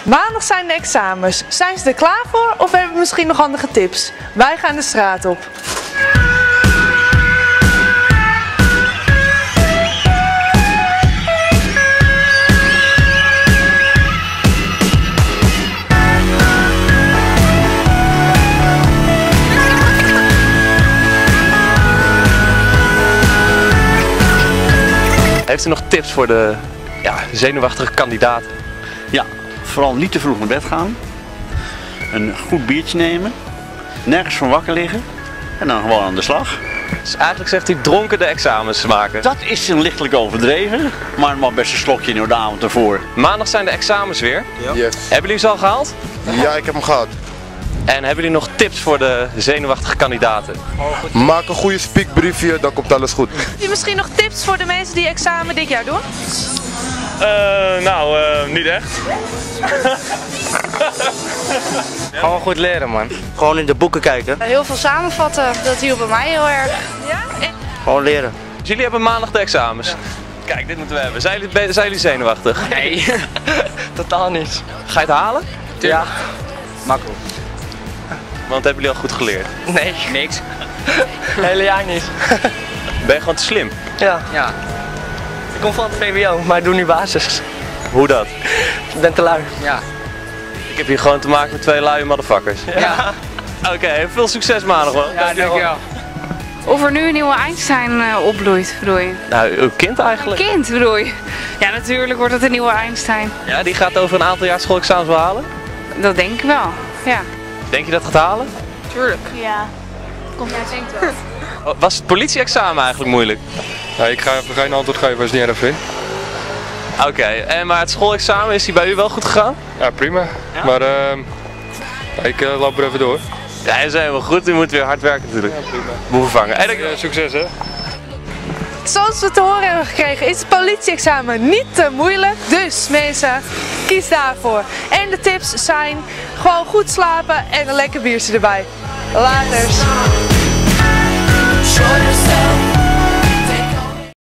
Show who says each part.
Speaker 1: Maandag zijn de examens. Zijn ze er klaar voor of hebben we misschien nog handige tips? Wij gaan de straat op.
Speaker 2: Heeft u nog tips voor de zenuwachtige kandidaten?
Speaker 3: Ja, vooral niet te vroeg naar bed gaan. Een goed biertje nemen. Nergens van wakker liggen. En dan gewoon aan de slag.
Speaker 2: Dus eigenlijk zegt u dronken de examens maken.
Speaker 3: Dat is een lichtelijk overdreven. Maar mag best een slokje in de avond ervoor.
Speaker 2: Maandag zijn de examens weer.
Speaker 4: Ja. Yes.
Speaker 2: Hebben jullie ze al gehaald?
Speaker 4: Ja, ik heb hem gehad.
Speaker 2: En hebben jullie nog tips voor de zenuwachtige kandidaten?
Speaker 4: Maak een goede speakbriefje, dan komt alles goed.
Speaker 1: Heb je misschien nog tips voor de mensen die examen dit jaar doen?
Speaker 5: Niet echt.
Speaker 6: Gewoon goed leren, man. Gewoon in de boeken kijken.
Speaker 7: Heel veel samenvatten, dat hielp bij mij heel erg.
Speaker 1: Ja?
Speaker 6: Gewoon leren.
Speaker 2: Dus jullie hebben maandag de examens. Kijk, dit moeten we hebben. Zijn jullie zenuwachtig?
Speaker 6: Nee, totaal niet.
Speaker 2: Ga je het halen?
Speaker 6: Ja, makkelijk.
Speaker 2: Want hebben jullie al goed geleerd?
Speaker 6: Nee, niks. Hele jaar niet.
Speaker 2: Ben je gewoon te slim?
Speaker 6: Ja. Ik kom van het VWO, maar ik doe nu basis.
Speaker 2: Hoe dat?
Speaker 6: Ik ben te lui. Ja.
Speaker 2: Ik heb hier gewoon te maken met twee luie motherfuckers.
Speaker 6: Ja.
Speaker 2: Oké, veel succes maandag wel.
Speaker 6: Ja, dankjewel.
Speaker 7: Of er nu een nieuwe Einstein opbloeit, bedoel je?
Speaker 2: Nou, uw kind eigenlijk.
Speaker 7: Kind, bedoel je? Ja, natuurlijk wordt het een nieuwe Einstein.
Speaker 2: Ja, die gaat over een aantal jaar schoolexamens wel halen?
Speaker 7: Dat denk ik wel, ja.
Speaker 2: Denk je dat gaat halen?
Speaker 7: Tuurlijk.
Speaker 8: Ja, komt uit denk wel.
Speaker 2: Oh, was het politie-examen eigenlijk moeilijk?
Speaker 5: Nou, ik ga even geen antwoord geven als je het niet erg vindt.
Speaker 2: Oké, maar het schoolexamen, is die bij u wel goed gegaan?
Speaker 5: Ja, prima.
Speaker 2: Ja?
Speaker 5: Maar ik loop er even door.
Speaker 2: Ja, dat is helemaal goed. U moet weer hard werken natuurlijk.
Speaker 5: Ja, prima.
Speaker 2: Boeven vangen. Hey,
Speaker 5: Succes hè.
Speaker 1: Zoals we te horen hebben gekregen is het politie-examen niet te moeilijk. Dus mensen, kies daarvoor. En de tips zijn gewoon goed slapen en een lekker biertje erbij. Laters.
Speaker 9: Show yourself.